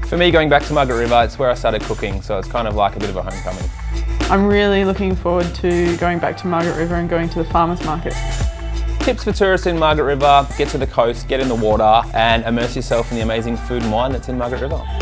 For me, going back to Margaret River, it's where I started cooking, so it's kind of like a bit of a homecoming. I'm really looking forward to going back to Margaret River and going to the farmers market. Tips for tourists in Margaret River: get to the coast, get in the water and immerse yourself in the amazing food and wine that's in Margaret River.